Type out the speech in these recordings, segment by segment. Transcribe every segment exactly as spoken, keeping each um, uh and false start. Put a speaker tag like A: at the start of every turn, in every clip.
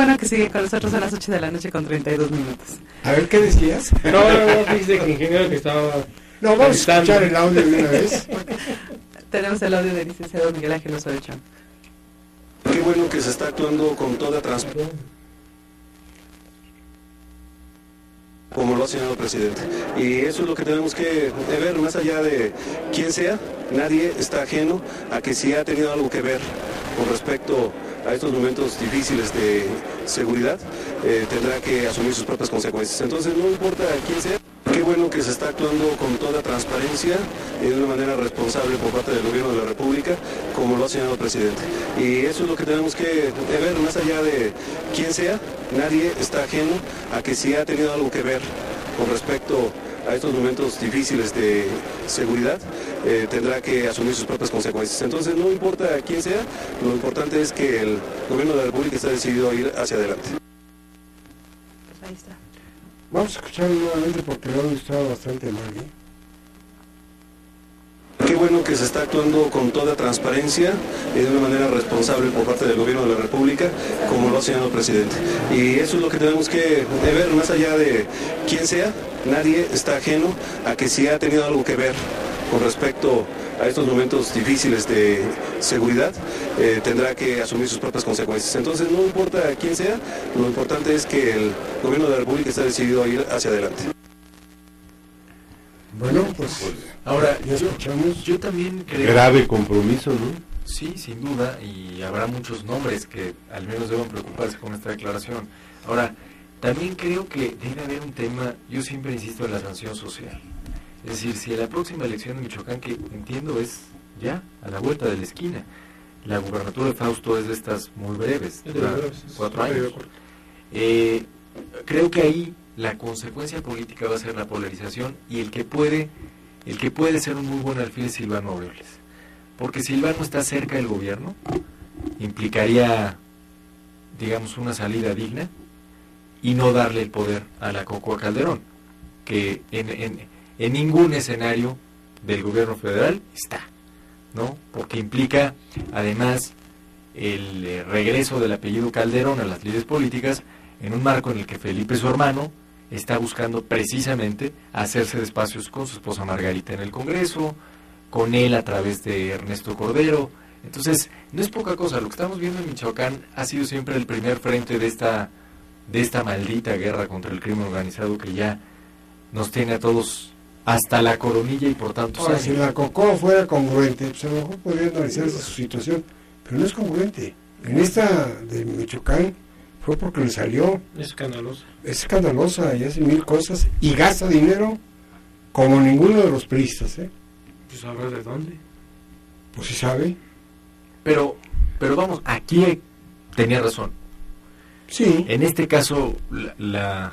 A: bueno que sigue con nosotros a las ocho de la noche con treinta y dos minutos.
B: A ver, ¿qué decías?
C: No, no, no, dice que ingeniero que estaba...
B: No, vamos a escuchar el audio de una vez.
A: Tenemos el audio del licenciado Miguel Ángel Osorio Chong.
D: Qué bueno que se está actuando con toda transparencia, como lo ha señalado el presidente. Y eso es lo que tenemos que ver, más allá de quién sea, nadie está ajeno a que si ha tenido algo que ver con respecto a estos momentos difíciles de seguridad, eh, tendrá que asumir sus propias consecuencias. Entonces no importa quién sea, qué bueno que se está actuando con toda transparencia y de una manera responsable por parte del gobierno de la República, como lo ha señalado el presidente. Y eso es lo que tenemos que ver, más allá de quién sea, nadie está ajeno a que si ha tenido algo que ver con respecto a estos momentos difíciles de seguridad, eh, tendrá que asumir sus propias consecuencias. Entonces no importa quién sea, lo importante es que el gobierno de la República está decidido a ir hacia adelante.
A: Pues ahí está.
B: Vamos a escucharlo nuevamente porque el audio estaba bastante mal, ¿eh?
D: Qué bueno que se está actuando con toda transparencia y de una manera responsable por parte del gobierno de la República, como lo ha señalado el presidente. Y eso es lo que tenemos que ver, más allá de quién sea, nadie está ajeno a que si ha tenido algo que ver con respecto a estos momentos difíciles de seguridad, eh, tendrá que asumir sus propias consecuencias. Entonces no importa quién sea, lo importante es que el gobierno de la República está decidido a ir hacia adelante.
B: Bueno, pues
E: ahora
B: ya escuchamos.
E: Yo, yo también creo...
F: Grave compromiso, ¿no?
E: Sí, sin duda, y habrá muchos nombres que al menos deban preocuparse con esta declaración. Ahora, también creo que debe haber un tema, yo siempre insisto en la sanción social. Es decir, si en la próxima elección de Michoacán, que entiendo es ya a la vuelta de la esquina, la gubernatura de Fausto es de estas muy breves, dura cuatro años. Eh, creo que ahí la consecuencia política va a ser la polarización y el que puede, el que puede ser un muy buen alfil es Silvano Aureoles. Porque Silvano está cerca del gobierno, implicaría, digamos, una salida digna y no darle el poder a la Cocoa Calderón, que en, en, en ningún escenario del gobierno federal está, ¿no? Porque implica, además, el eh, regreso del apellido Calderón a las lides políticas en un marco en el que Felipe, su hermano, está buscando precisamente hacerse de espacios con su esposa Margarita en el Congreso, con él a través de Ernesto Cordero. Entonces, no es poca cosa, lo que estamos viendo en Michoacán ha sido siempre el primer frente de esta, de esta maldita guerra contra el crimen organizado que ya nos tiene a todos hasta la coronilla y por tanto...
B: Ahora, si la Cocoa fuera congruente, pues a lo mejor podría analizarse su situación, pero no es congruente. En esta de Michoacán fue porque le salió.
C: Es escandalosa.
B: Es escandalosa y hace mil cosas y gasta dinero como ninguno de los priistas, ¿eh?
C: Pues sabrá de dónde.
B: Pues sí sabe.
E: Pero, pero vamos, aquí tenía razón.
B: Sí.
E: En este caso, la, la,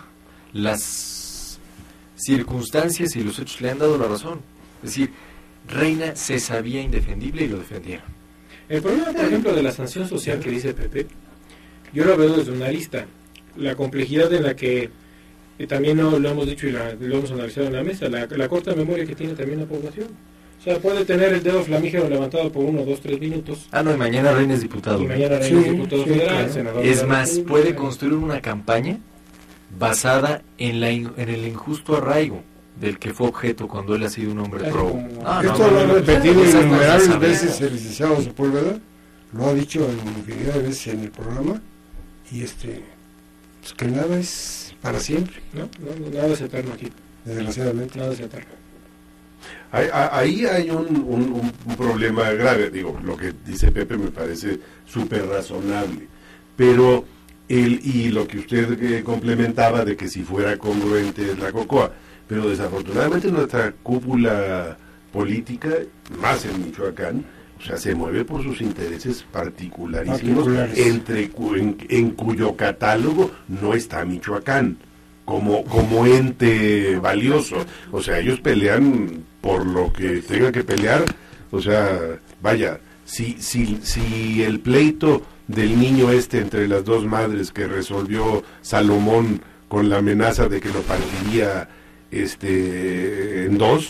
E: las circunstancias y los hechos le han dado la razón. Es decir, Reina se sabía indefendible y lo defendieron.
C: El problema, por ejemplo, de la sanción social que dice Pepe, yo lo veo desde una lista. La complejidad en la que, eh, también no, lo hemos dicho y la, lo hemos analizado en la mesa, la, la corta memoria que tiene también la población. O sea, puede tener el dedo flamígero levantado por uno, dos, tres minutos.
E: Ah, no, y mañana Reina es diputado.
C: Y mañana Reina
B: Sí,
C: es diputado
B: sí,
C: federal,
B: claro.
C: senador.
E: Es
C: de la
E: más,
C: República.
E: puede construir una campaña basada en, la, in- en el injusto arraigo del que fue objeto cuando él ha sido un hombre
C: Casi
E: pro.
C: como-
E: Ah, no,
B: Esto
E: no,
B: lo ha
E: no,
B: repetido
E: esas
B: innumerables
E: cosas
B: veces
E: sabemos.
B: el licenciado Sepúlveda, lo ha dicho en infinidad de veces en el programa, y este, pues que nada es para siempre,
C: No, no, no, nada es eterno aquí.
B: desgraciadamente.
C: Nada es eterno.
F: Ahí, ahí hay un, un, un problema grave, digo, lo que dice Pepe me parece súper razonable, pero el, y lo que usted eh, complementaba de que si fuera congruente es la Cocoa, pero desafortunadamente nuestra cúpula política, más en Michoacán, o sea, se mueve por sus intereses particularísimos,
B: Particulares.
F: entre cu- en, en cuyo catálogo no está Michoacán como, como ente valioso. O sea, ellos pelean por lo que tenga que pelear. O sea, vaya, si, si, si el pleito del niño este entre las dos madres que resolvió Salomón con la amenaza de que lo partiría este en dos,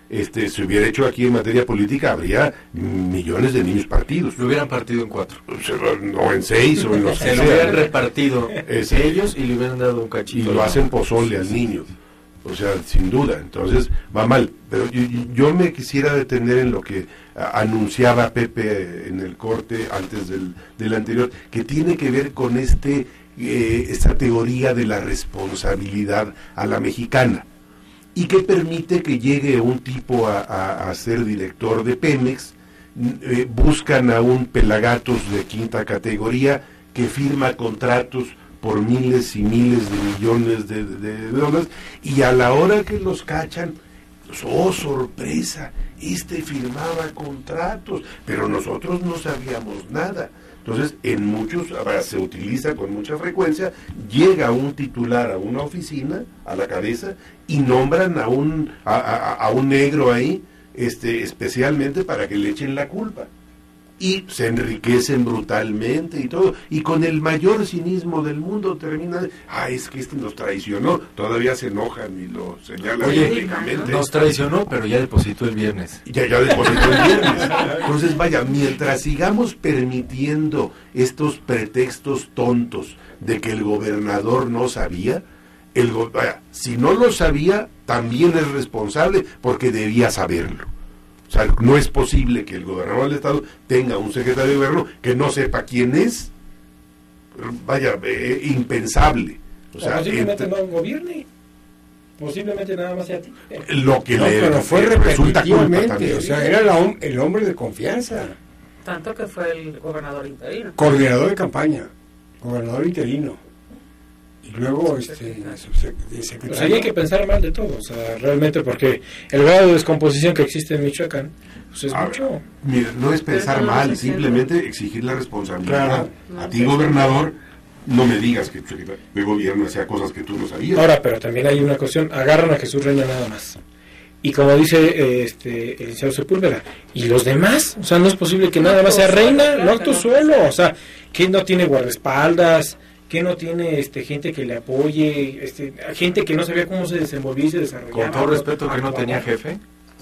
F: este, se hubiera hecho aquí en materia política, habría millones de niños partidos.
E: Lo hubieran partido en cuatro.
F: O en seis, o en los que
E: Se lo
F: sea.
E: hubieran repartido
F: Ese-
E: ellos y le hubieran dado un
F: Y
E: cachito.
F: lo hacen pozole al niño. O sea, sin duda. Entonces, va mal. Pero yo, yo me quisiera detener en lo que a, anunciaba Pepe en el corte antes del, del anterior, que tiene que ver con este eh, esta teoría de la responsabilidad a la mexicana, y que permite que llegue un tipo a, a, a ser director de Pemex. Eh, buscan a un pelagatos de quinta categoría que firma contratos por miles y miles de millones de, de, de dólares, y a la hora que los cachan, oh sorpresa, este firmaba contratos, pero nosotros no sabíamos nada. Entonces, en muchos, ahora se utiliza con mucha frecuencia, llega un titular a una oficina, a la cabeza, y nombran a un, a, a, a un negro ahí, este, especialmente para que le echen la culpa. Y se enriquecen brutalmente y todo, y con el mayor cinismo del mundo terminan, ah, es que este nos traicionó, todavía se enojan y lo señalan
E: Oye,
F: públicamente.
E: nos traicionó, pero ya depositó el viernes.
F: Ya, ya depositó el viernes. Entonces, vaya, mientras sigamos permitiendo estos pretextos tontos de que el gobernador no sabía, el go- vaya, si no lo sabía, también es responsable porque debía saberlo. O sea, no es posible que el gobernador del estado tenga un secretario de gobierno que no sepa quién es. Vaya, eh, impensable. O
C: O
F: sea,
C: posiblemente
F: entre-
C: no gobierne. Posiblemente nada más sea a ti.
F: lo que
B: No,
F: le
B: pero fue
F: le resulta culpa
B: repetitivamente,
F: también.
B: o sea, era la hom- el hombre de confianza,
A: Tanto que fue el gobernador interino.
B: coordinador de campaña, gobernador interino, y luego este, subsec- de secretario.
C: Pues ahí hay que pensar mal de todo, o sea, realmente, porque el grado de descomposición que existe en Michoacán, pues es
F: A
C: mucho.
F: ver, mira, no es pensar
A: Pero no
F: mal,
A: lo sé,
F: simplemente exigir la responsabilidad.
B: Claro.
F: A ti, gobernador, no me digas que tu secretario de gobierno hacía cosas que tú no sabías.
C: Ahora, pero también hay una cuestión, agarran a Jesús Reina nada más. Y como dice eh, este el licenciado Sepúlveda, ¿y los demás? O sea, no es posible que nada más sea reina, no actúe solo, o sea, que no tiene guardaespaldas, que no tiene este gente que le apoye, este gente que no sabía cómo se desenvolvía y se desarrollaba.
E: Con todo respeto, que no tenía jefe.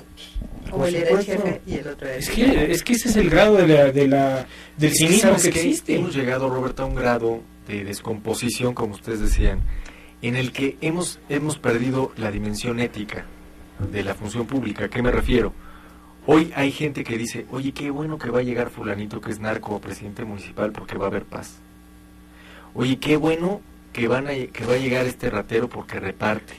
A: O él era el jefe y el otro era el
C: Es que, es que ese es el grado de la, de la, del
E: Es que,
C: cinismo
E: ¿sabes
C: que
E: qué?
C: existe.
E: Hemos llegado, Roberto, a un grado de descomposición, como ustedes decían, en el que hemos, hemos perdido la dimensión ética de la función pública. ¿A qué me refiero? Hoy hay gente que dice, oye, qué bueno que va a llegar fulanito que es narco o presidente municipal porque va a haber paz. Oye, qué bueno que, van a, que va a llegar este ratero porque reparte.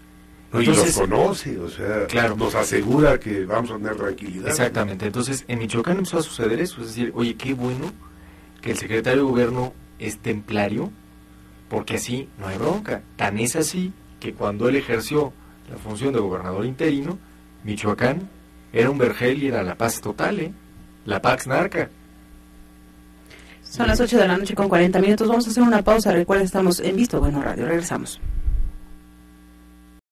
F: Y
E: Entonces,
F: los conoce, o sea,
E: claro.
F: nos asegura que vamos a tener tranquilidad.
E: Exactamente. Entonces, en Michoacán empezó a suceder eso. Es decir, oye, qué bueno que el secretario de gobierno es templario, porque así no hay bronca. Tan es así que cuando él ejerció la función de gobernador interino, Michoacán era un vergel y era la paz total, ¿eh? La Pax Narca.
A: Son las ocho de la noche con cuarenta minutos. Vamos a hacer una pausa. Recuerden, estamos en Visto Bueno Radio. Regresamos.